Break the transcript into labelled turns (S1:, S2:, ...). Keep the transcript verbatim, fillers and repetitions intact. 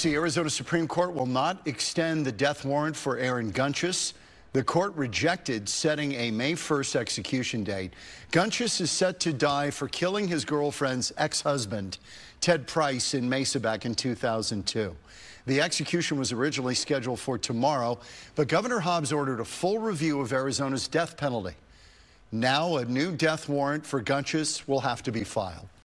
S1: The Arizona Supreme Court will not extend the death warrant for Aaron Gunches. The court rejected setting a May first execution date. Gunches is set to die for killing his girlfriend's ex-husband, Ted Price, in Mesa back in two thousand two. The execution was originally scheduled for tomorrow, but Governor Hobbs ordered a full review of Arizona's death penalty. Now a new death warrant for Gunches will have to be filed.